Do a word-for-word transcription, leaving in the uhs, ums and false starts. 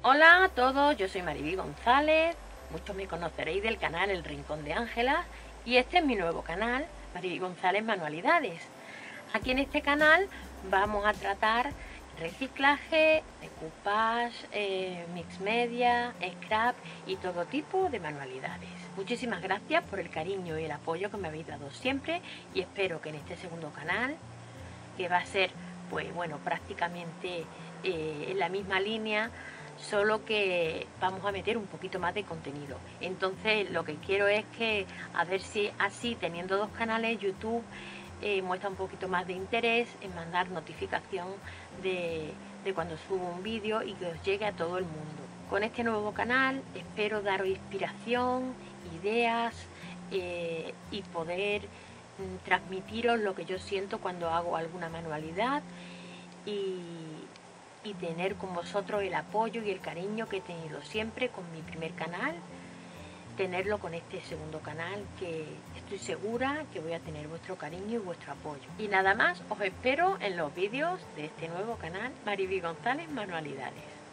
Hola a todos, yo soy Mariví González, muchos me conoceréis del canal El Rincón de Ángela y este es mi nuevo canal, Mariví González Manualidades. Aquí en este canal vamos a tratar reciclaje, decoupage, eh, mix media, scrap y todo tipo de manualidades. Muchísimas gracias por el cariño y el apoyo que me habéis dado siempre y espero que en este segundo canal, que va a ser pues bueno prácticamente eh, en la misma línea, solo que vamos a meter un poquito más de contenido. Entonces lo que quiero es que a ver si así, teniendo dos canales, YouTube eh, muestra un poquito más de interés en mandar notificación de, de cuando subo un vídeo y que os llegue a todo el mundo. Con este nuevo canal espero daros inspiración, ideas eh, y poder mm, transmitiros lo que yo siento cuando hago alguna manualidad y y tener con vosotros el apoyo y el cariño que he tenido siempre con mi primer canal, tenerlo con este segundo canal, que estoy segura que voy a tener vuestro cariño y vuestro apoyo. Y nada más, os espero en los vídeos de este nuevo canal, Mariví González Manualidades.